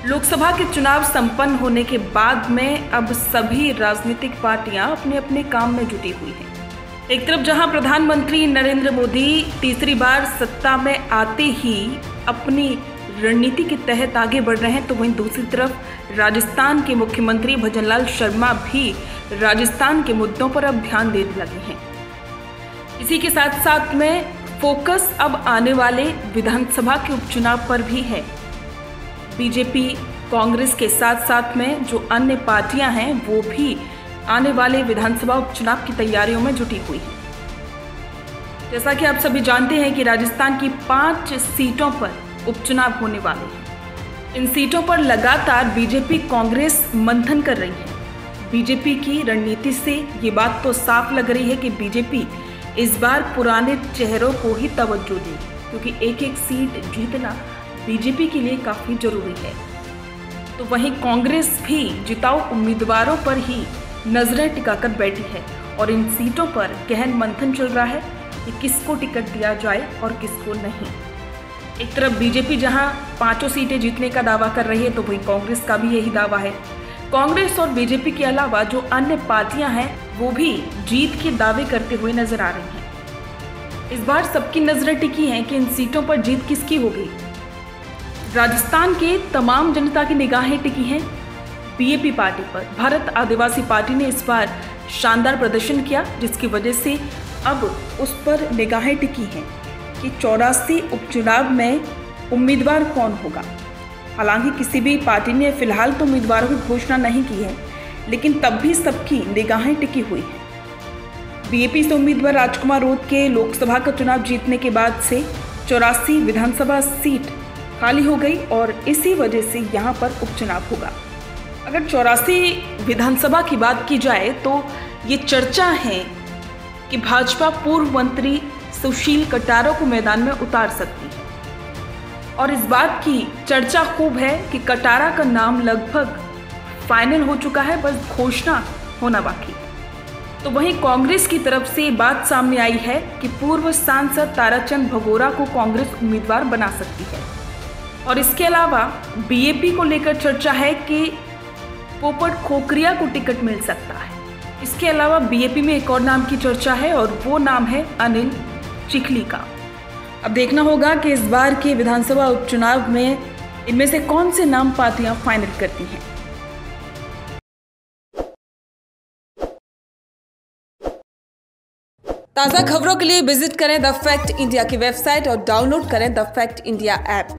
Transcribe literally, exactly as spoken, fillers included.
लोकसभा के चुनाव संपन्न होने के बाद में अब सभी राजनीतिक पार्टियां अपने अपने काम में जुटी हुई हैं। एक तरफ जहां प्रधानमंत्री नरेंद्र मोदी तीसरी बार सत्ता में आते ही अपनी रणनीति के तहत आगे बढ़ रहे हैं, तो वहीं दूसरी तरफ राजस्थान के मुख्यमंत्री भजनलाल शर्मा भी राजस्थान के मुद्दों पर अब ध्यान देने लगे हैं। इसी के साथ साथ में फोकस अब आने वाले विधानसभा के उपचुनाव पर भी है। बीजेपी, कांग्रेस के साथ साथ में जो अन्य पार्टियां हैं वो भी आने वाले विधानसभा उपचुनाव की तैयारियों में जुटी हुई हैं। जैसा कि आप सभी जानते हैं कि राजस्थान की पांच सीटों पर उपचुनाव होने वाले हैं। इन सीटों पर लगातार बीजेपी, कांग्रेस मंथन कर रही है। बीजेपी की रणनीति से ये बात तो साफ लग रही है कि बीजेपी इस बार पुराने चेहरों को ही तवज्जो देगी, क्योंकि एक एक सीट जीतना बीजेपी के लिए काफ़ी जरूरी है। तो वहीं कांग्रेस भी जिताऊ उम्मीदवारों पर ही नजरें टिकाकर बैठी है और इन सीटों पर गहन मंथन चल रहा है कि किसको टिकट दिया जाए और किसको नहीं। एक तरफ बीजेपी जहां पांचों सीटें जीतने का दावा कर रही है, तो वहीं कांग्रेस का भी यही दावा है। कांग्रेस और बीजेपी के अलावा जो अन्य पार्टियां हैं वो भी जीत के दावे करते हुए नजर आ रही हैं। इस बार सबकी नजरें टिकी हैं कि इन सीटों पर जीत किसकी होगी। राजस्थान के तमाम जनता की निगाहें टिकी हैं बीएपी पार्टी पर। भारत आदिवासी पार्टी ने इस बार शानदार प्रदर्शन किया, जिसकी वजह से अब उस पर निगाहें टिकी हैं कि चौरासी उपचुनाव में उम्मीदवार कौन होगा। हालांकि किसी भी पार्टी ने फिलहाल तो उम्मीदवारों की घोषणा नहीं की है, लेकिन तब भी सबकी निगाहें टिकी हुई हैं। बीएपी से उम्मीदवार राजकुमार रोत के लोकसभा का चुनाव जीतने के बाद से चौरासी विधानसभा सीट खाली हो गई और इसी वजह से यहाँ पर उपचुनाव होगा। अगर चौरासी विधानसभा की बात की जाए तो ये चर्चा है कि भाजपा पूर्व मंत्री सुशील कटारा को मैदान में उतार सकती है और इस बात की चर्चा खूब है कि कटारा का नाम लगभग फाइनल हो चुका है, बस घोषणा होना बाकी है। तो वहीं कांग्रेस की तरफ से बात सामने आई है कि पूर्व सांसद ताराचंद भगोरा को कांग्रेस उम्मीदवार बना सकती है और इसके अलावा बीएपी को लेकर चर्चा है कि पोपट खोकरिया को टिकट मिल सकता है। इसके अलावा बीएपी में एक और नाम की चर्चा है और वो नाम है अनिल चिखली का। अब देखना होगा कि इस बार के विधानसभा उपचुनाव में इनमें से कौन से नाम पार्टियां फाइनल करती हैं। ताज़ा खबरों के लिए विजिट करें द फैक्ट इंडिया की वेबसाइट और डाउनलोड करें द फैक्ट इंडिया ऐप।